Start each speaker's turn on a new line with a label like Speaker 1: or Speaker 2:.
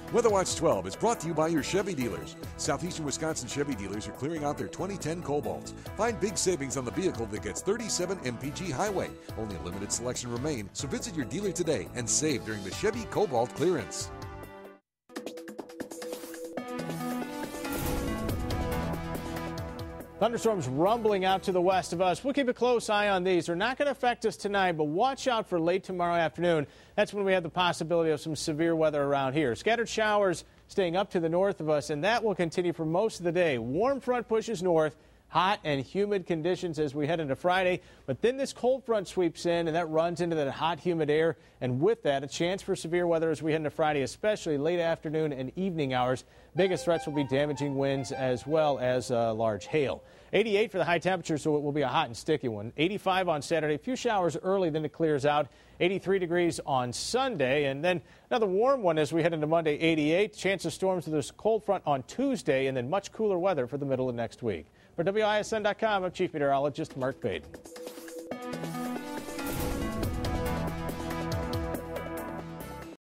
Speaker 1: Weather Watch 12 is brought to you by your Chevy dealers. Southeastern Wisconsin Chevy dealers are clearing out their 2010 Cobalts. Find big savings on the vehicle that gets 37 mpg highway. Only a limited selection remain, so visit your dealer today and save during the Chevy Cobalt clearance.
Speaker 2: Thunderstorms rumbling out to the west of us. We'll keep a close eye on these. They're not going to affect us tonight, but watch out for late tomorrow afternoon. That's when we have the possibility of some severe weather around here. Scattered showers staying up to the north of us, and that will continue for most of the day. Warm front pushes north. Hot and humid conditions as we head into Friday, but then this cold front sweeps in and that runs into that hot, humid air, and with that, a chance for severe weather as we head into Friday, especially late afternoon and evening hours. Biggest threats will be damaging winds as well as large hail. 88 for the high temperature, so it will be a hot and sticky one. 85 on Saturday, a few showers early, then it clears out. 83 degrees on Sunday, and then another warm one as we head into Monday, 88. Chance of storms with this cold front on Tuesday, and then much cooler weather for the middle of next week. For WISN.com, I'm Chief Meteorologist Mark Baden.